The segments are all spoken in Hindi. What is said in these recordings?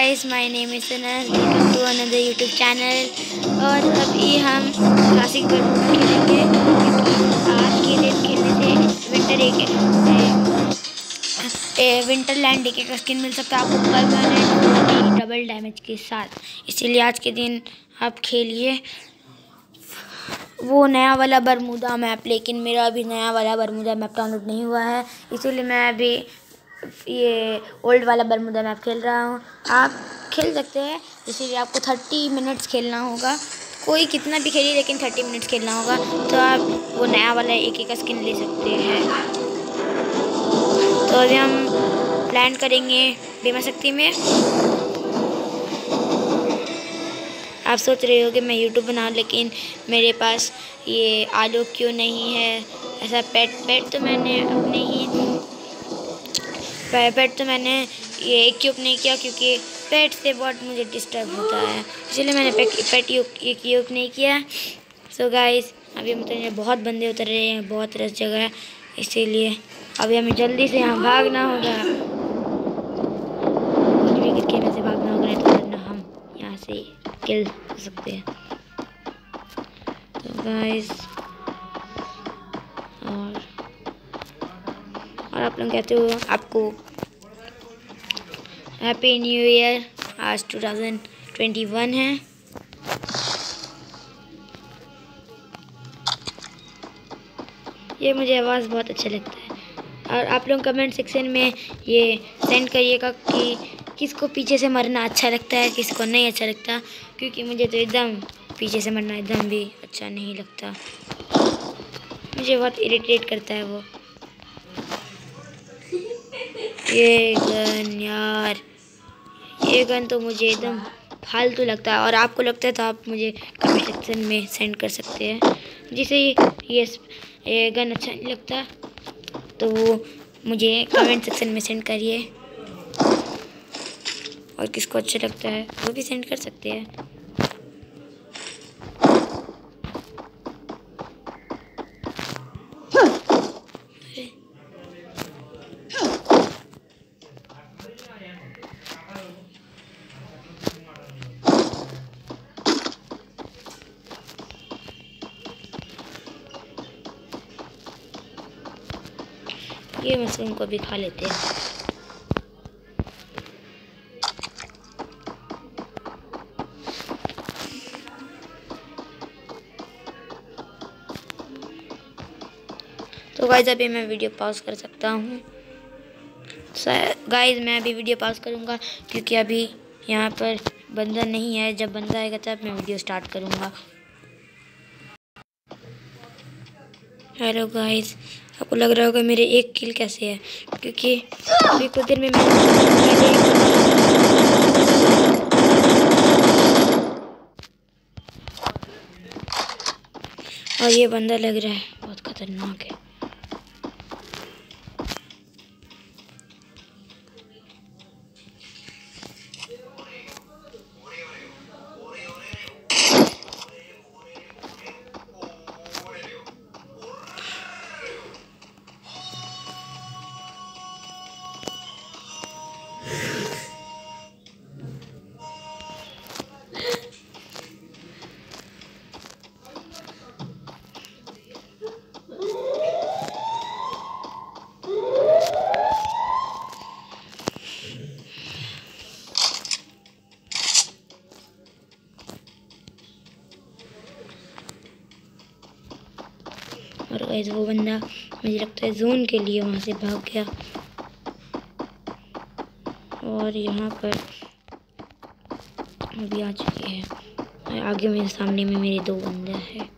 guys, my name is Sunan. Welcome to another YouTube channel. और अभी हम क्लासिक बैडमिंटन खेलेंगे क्योंकि आज के दिन खेलने से विंटरलैंड एक का स्किन मिल सकता है आपको परमानेंट डबल डैमेज के साथ। इसीलिए आज के दिन आप खेलिए वो नया वाला बरमूदा मैप, लेकिन मेरा अभी नया वाला बरमूदा मैप डाउनलोड नहीं हुआ है, इसीलिए मैं अभी ये ओल्ड वाला बरमूदा मैप खेल रहा हूँ। आप खेल सकते हैं, इसीलिए आपको 30 मिनट्स खेलना होगा। कोई कितना भी खेलिए लेकिन 30 मिनट्स खेलना होगा, तो आप वो नया वाला एक का स्किन ले सकते हैं। तो अभी हम प्लान करेंगे बीमा शक्ति में। आप सोच रहे हो कि मैं यूट्यूब बनाऊँ, लेकिन मेरे पास ये आलू क्यों नहीं है। ऐसा पेट तो मैंने ये इक्विप नहीं किया क्योंकि पेट से बहुत मुझे डिस्टर्ब होता है, इसलिए मैंने पेट इक्विप नहीं किया। सो गाइस, अभी हम उतरे, बहुत बंदे उतर रहे हैं, बहुत रस जगह है, इसीलिए अभी हमें जल्दी से यहाँ भागना होगा। कुछ भी करके यहाँ से भागना होगा, नहीं तो वरना हम यहाँ से किल हो सकते हैं। तो गाइस, और आप लोग कहते हो आपको हैप्पी न्यू ईयर। आज 2021 है। ये मुझे आवाज़ बहुत अच्छा लगता है। और आप लोग कमेंट सेक्शन में ये सेंड करिएगा कि किसको पीछे से मरना अच्छा लगता है, किसको नहीं अच्छा लगता, क्योंकि मुझे तो एकदम पीछे से मरना एकदम भी अच्छा नहीं लगता। मुझे बहुत इरिटेट करता है वो। ये गन यार, ये गन तो मुझे एकदम फालतू लगता है, और आपको लगता है तो आप मुझे कमेंट सेक्शन में सेंड कर सकते हैं। जिसे ये गन अच्छा नहीं लगता तो वो मुझे कमेंट सेक्शन में सेंड करिए, और किसको अच्छा लगता है वो भी सेंड कर सकते हैं। ये मशरूम को भी खा लेते हैं। तो गाइस, अभी मैं वीडियो पॉज कर सकता हूँ। गाइस, मैं अभी वीडियो पॉज करूँगा क्योंकि अभी यहाँ पर बंदा नहीं है। जब बंदा आएगा तब मैं वीडियो स्टार्ट करूँगा। हेलो गाइस, आपको लग रहा होगा मेरे एक किल कैसे है, क्योंकि अभी कुछ देर में और ये बंदा लग रहा है बहुत खतरनाक है। और गाइस, वो बंदा मुझे लगता है जोन के लिए वहाँ से भाग गया। और यहाँ पर अभी आ चुके हैं। आगे मेरे सामने में मेरे 2 बंदे हैं।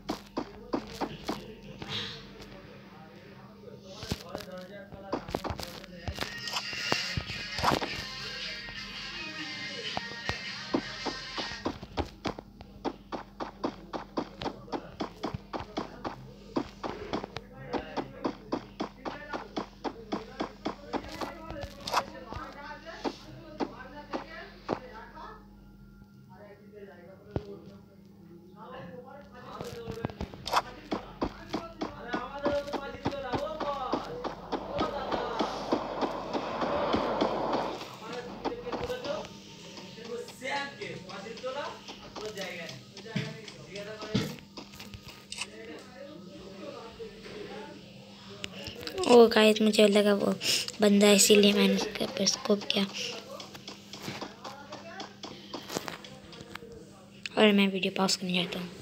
ओ गाइस मुझे लगा वो बंदा है, इसीलिए मैंने उसके ऊपर स्कोप किया और मैं वीडियो पॉज करने जाता हूँ।